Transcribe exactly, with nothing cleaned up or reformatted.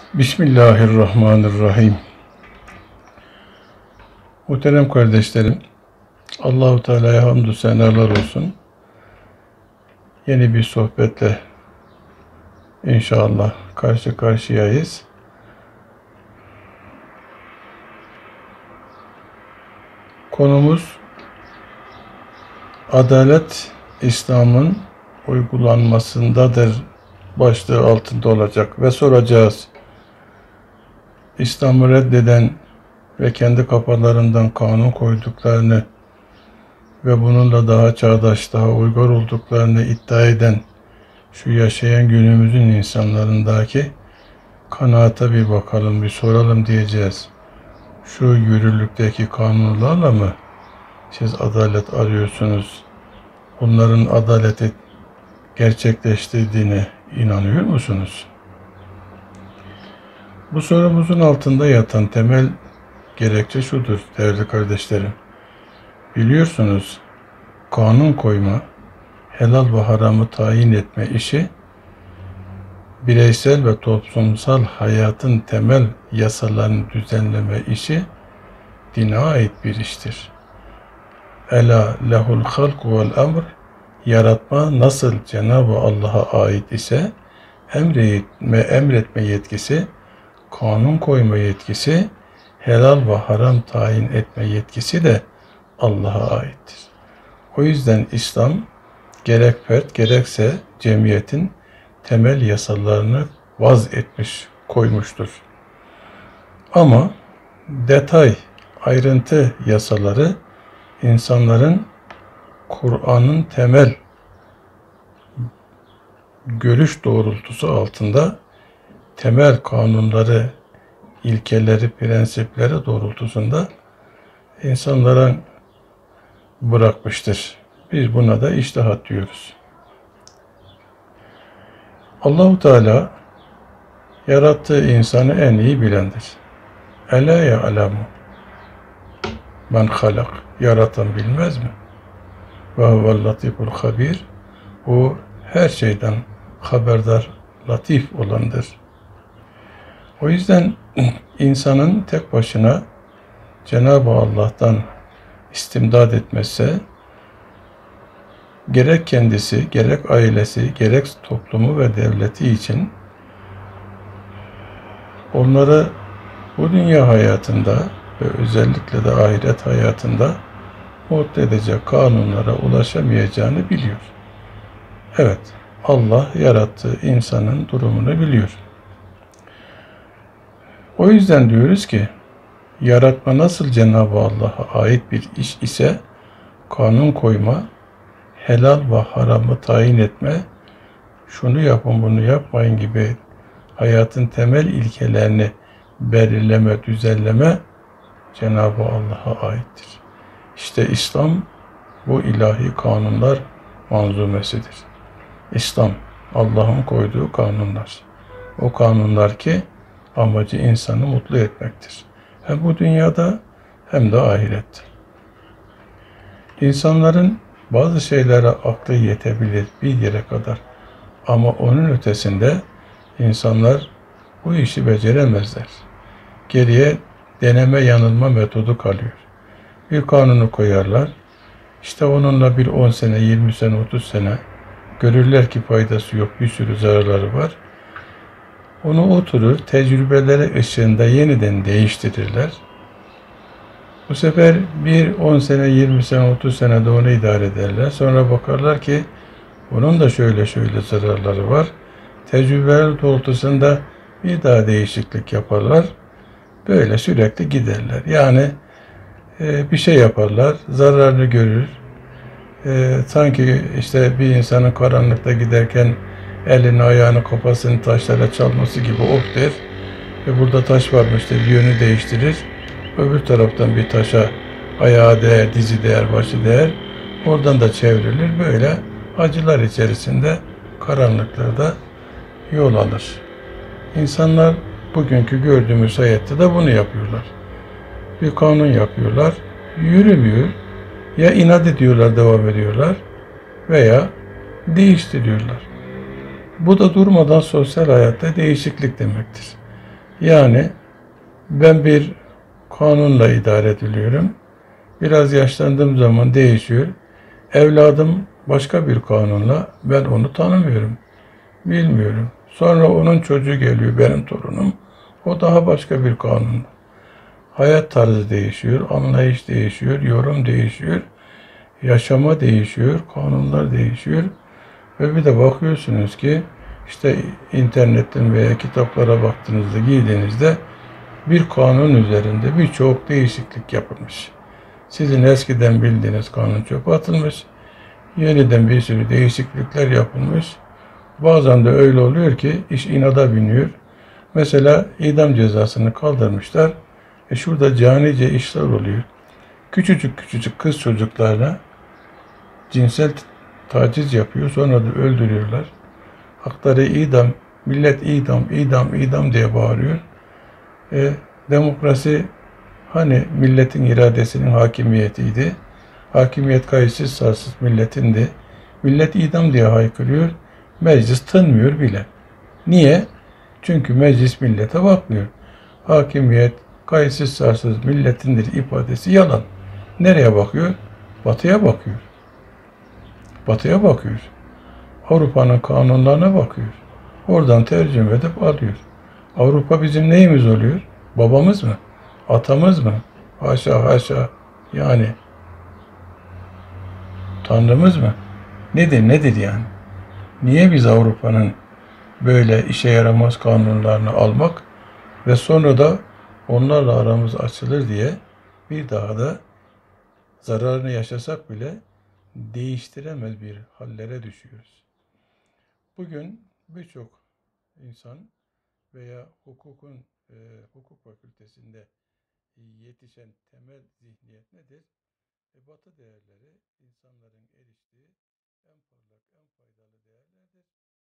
Bismillahirrahmanirrahim. Muhterem kardeşlerim, Allahu Teala'ya hamdü senalar olsun. Yeni bir sohbetle inşallah karşı karşıyayız. Konumuz adalet İslam'ın uygulanmasındadır başlığı altında olacak ve soracağız. İslam'ı reddeden ve kendi kafalarından kanun koyduklarını ve bununla daha çağdaş, daha uygar olduklarını iddia eden şu yaşayan günümüzün insanlarındaki kanaata bir bakalım, bir soralım diyeceğiz. Şu yürürlükteki kanunlarla mı siz adalet arıyorsunuz? Bunların adaleti gerçekleştirdiğine inanıyor musunuz? Bu sorumuzun altında yatan temel gerekçe şudur değerli kardeşlerim. Biliyorsunuz kanun koyma, helal ve haramı tayin etme işi bireysel ve toplumsal hayatın temel yasalarını düzenleme işi dine ait bir iştir. Ela lehul halk vel emr, yaratma nasıl Cenab-ı Allah'a ait ise emretme, emretme yetkisi, kanun koyma yetkisi, helal ve haram tayin etme yetkisi de Allah'a aittir. O yüzden İslam gerek fert gerekse cemiyetin temel yasalarını vaz etmiş, koymuştur. Ama detay, ayrıntı yasaları insanların Kur'an'ın temel görüş doğrultusu altında temel kanunları, ilkeleri, prensipleri doğrultusunda insanlara bırakmıştır. Biz buna da içtihat diyoruz. Allah-u Teala yarattığı insanı en iyi bilendir. Ela ya'lemu men halak, yaratan bilmez mi? Ve huvel latiful habir, o her şeyden haberdar, latif olandır. O yüzden insanın tek başına Cenab-ı Allah'tan istimdad etmezse, gerek kendisi, gerek ailesi, gerek toplumu ve devleti için onları bu dünya hayatında ve özellikle de ahiret hayatında mutlu edecek kanunlara ulaşamayacağını biliyor. Evet, Allah yarattığı insanın durumunu biliyor. O yüzden diyoruz ki, yaratma nasıl Cenab-ı Allah'a ait bir iş ise, kanun koyma, helal ve haramı tayin etme, şunu yapın bunu yapmayın gibi hayatın temel ilkelerini belirleme, düzenleme Cenab-ı Allah'a aittir. İşte İslam bu ilahi kanunlar manzumesidir. İslam Allah'ın koyduğu kanunlar. O kanunlar ki amacı insanı mutlu etmektir. Hem bu dünyada hem de ahirette. İnsanların bazı şeylere aklı yetebilir bir yere kadar. Ama onun ötesinde insanlar bu işi beceremezler. Geriye deneme yanılma metodu kalıyor. Bir kanunu koyarlar. İşte onunla bir on sene, yirmi sene, otuz sene görürler ki faydası yok, bir sürü zararları var. Onu oturur, tecrübeleri ışığında yeniden değiştirirler. Bu sefer bir on sene, yirmi sene, otuz sene de onu idare ederler. Sonra bakarlar ki bunun da şöyle şöyle zararları var. Tecrübeler doğrultusunda bir daha değişiklik yaparlar. Böyle sürekli giderler. Yani e, bir şey yaparlar, zararını görür. E, sanki işte bir insanın karanlıkta giderken elini, ayağını, kafasını taşlara çalması gibi of der. Ve burada taş varmış der, yönü değiştirir. Öbür taraftan bir taşa ayağı değer, dizi değer, başı değer. Oradan da çevrilir. Böyle acılar içerisinde karanlıklarda yol alır. İnsanlar bugünkü gördüğümüz hayatta da bunu yapıyorlar. Bir kanun yapıyorlar. Yürümüyor. Ya inat ediyorlar, devam ediyorlar veya değiştiriyorlar. Bu da durmadan sosyal hayatta değişiklik demektir. Yani ben bir kanunla idare ediliyorum. Biraz yaşlandığım zaman değişiyor. Evladım başka bir kanunla, ben onu tanımıyorum, bilmiyorum. Sonra onun çocuğu geliyor, benim torunum. O daha başka bir kanun. Hayat tarzı değişiyor, anlayış değişiyor, yorum değişiyor, yaşama değişiyor, kanunlar değişiyor. Ve bir de bakıyorsunuz ki işte internetten veya kitaplara baktığınızda, giydiğinizde bir kanun üzerinde birçok değişiklik yapılmış. Sizin eskiden bildiğiniz kanun çöpe atılmış, yeniden bir sürü değişiklikler yapılmış. Bazen de öyle oluyor ki iş inada biniyor. Mesela idam cezasını kaldırmışlar. E şurada canice işler oluyor. Küçücük küçücük kız çocuklarına cinsel taciz yapıyor. Sonra da öldürüyorlar. Hakları idam, millet idam, idam, idam diye bağırıyor. E, demokrasi hani milletin iradesinin hakimiyetiydi. Hakimiyet kayıtsız şartsız milletindi. Millet idam diye haykırıyor. Meclis tınmıyor bile. Niye? Çünkü meclis millete bakmıyor. Hakimiyet kayıtsız şartsız milletindir ifadesi yalan. Nereye bakıyor? Batıya bakıyor. Batıya bakıyor. Avrupa'nın kanunlarına bakıyor. Oradan tercüme edip alıyor. Avrupa bizim neyimiz oluyor? Babamız mı? Atamız mı? Haşa haşa. Yani Tanrımız mı? Nedir nedir yani? Niye biz Avrupa'nın böyle işe yaramaz kanunlarını almak ve sonra da onlarla aramız açılır diye bir daha da zararını yaşasak bile değiştiremez bir hallere düşüyoruz. Bugün birçok insan veya hukukun e, hukuk fakültesinde yetişen temel zihniyet nedir? E, Batı değerleri insanların eriştiği en parlak, en faydalı değerlerdir.